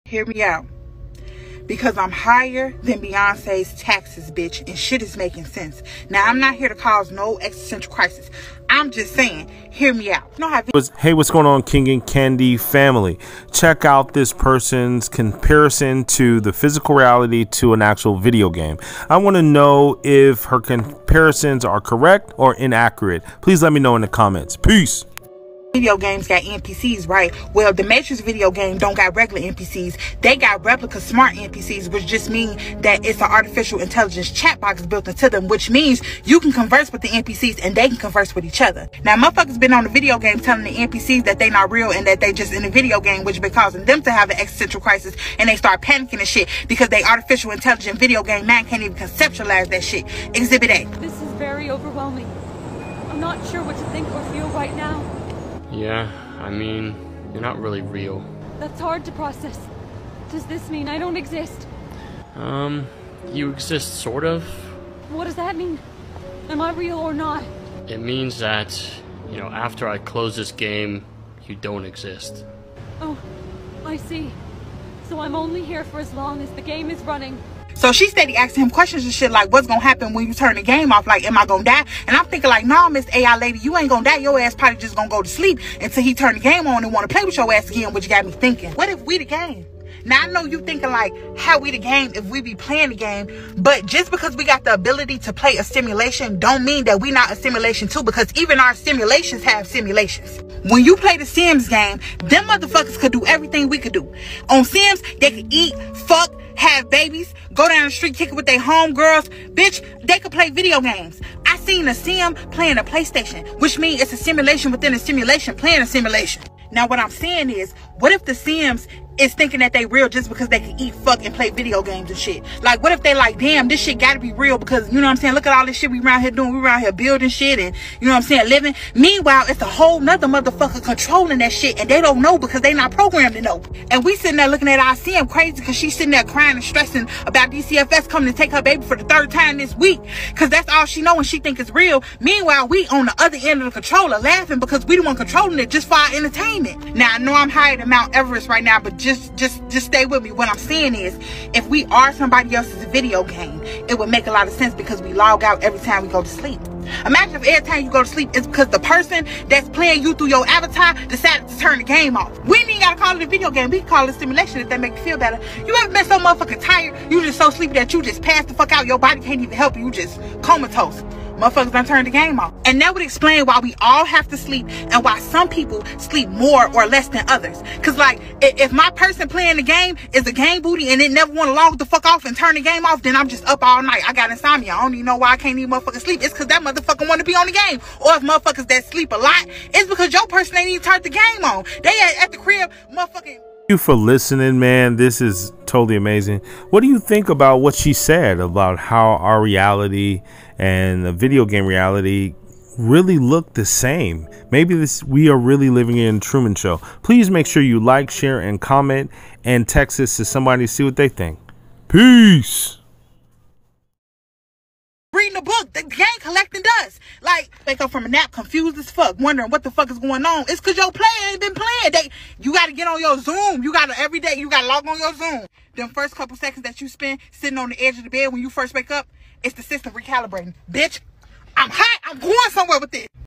Hear me out. Because I'm higher than Beyonce's taxes, bitch, and shit is making sense. Now, I'm not here to cause no existential crisis. I'm just saying, hear me out. You know how hey, what's going on, King and Candy family? Check out this person's comparison to the physical reality to an actual video game. I want to know if her comparisons are correct or inaccurate. Please let me know in the comments. Peace. Video games got NPCs, right? Well, the Matrix video game don't got regular NPCs. They got replica smart NPCs, which just mean that it's an artificial intelligence chat box built into them, which means you can converse with the NPCs and they can converse with each other. Now, motherfuckers been on the video game telling the NPCs that they not real and that they just in a video game, which been causing them to have an existential crisis, and they start panicking and shit because they artificial intelligent video game man can't even conceptualize that shit. Exhibit A. This is very overwhelming. I'm not sure what to think or feel right now. Yeah, I mean, you're not really real. That's hard to process. Does this mean I don't exist? You exist, sort of. What does that mean? Am I real or not? It means that, you know, after I close this game, you don't exist. Oh, I see. So I'm only here for as long as the game is running. So she steady asking him questions and shit like, what's gonna happen when you turn the game off? Like, am I gonna die? And I'm thinking like, nah, Miss AI lady, you ain't gonna die. Your ass probably just gonna go to sleep until he turn the game on and want to play with your ass again, which got me thinking, what if we the game? Now, I know you thinking like, how we the game if we be playing the game, but just because we got the ability to play a simulation don't mean that we not a simulation too, because even our simulations have simulations. When you play the Sims game, them motherfuckers could do everything we could do. On Sims, they could eat, fuck, have babies, go down the street, kick it with their homegirls. Bitch, they could play video games. I seen a Sim playing a PlayStation, which means it's a simulation within a simulation playing a simulation. Now, what I'm saying is, what if the Sims is thinking that they real just because they can eat, fuck, and play video games and shit? Like, what if they like, damn, this shit gotta be real because, you know what I'm saying, look at all this shit we around here doing. We around here building shit and, you know what I'm saying, living. Meanwhile, it's a whole nother motherfucker controlling that shit and they don't know because they not programmed to know. And we sitting there looking at our Sim crazy because she's sitting there crying and stressing about DCFS coming to take her baby for the 3rd time this week because that's all she know and she think it's real. Meanwhile, we on the other end of the controller laughing because we the one controlling it just for our entertainment. Now, I know I'm higher than Mount Everest right now, but just stay with me. What I'm saying is, if we are somebody else's video game, it would make a lot of sense because we log out every time we go to sleep. Imagine if every time you go to sleep, it's because the person that's playing you through your avatar decided to turn the game off. We ain't even gotta call it a video game. We can call it a simulation if that makes you feel better. You ever been so motherfucking tired, you just so sleepy that you just pass the fuck out, your body can't even help you, you just comatose. Motherfuckers done turned the game off. And that would explain why we all have to sleep and why some people sleep more or less than others. Cause like, if my person playing the game is a game booty and it never want to log the fuck off and turn the game off, then I'm just up all night. I got insomnia. I don't even know why I can't even motherfucking sleep. It's cause that motherfucker want to be on the game. Or if motherfuckers that sleep a lot, it's because your person ain't even turned the game on. They at the crib, motherfucking. Thank you for listening, man. This is totally amazing. What do you think about what she said about how our reality and the video game reality really look the same? Maybe we are really living in Truman Show. Please make sure you like, share, and comment, and text this to somebody to see what they think. Peace. Reading a book, the game collecting dust. Like, wake up from a nap confused as fuck, wondering what the fuck is going on. It's because your player ain't been playing. You got to get on your Zoom. You got to, every day, you got to log on your Zoom. Them first couple seconds that you spend sitting on the edge of the bed when you first wake up, it's the system recalibrating. Bitch, I'm hot. I'm going somewhere with this.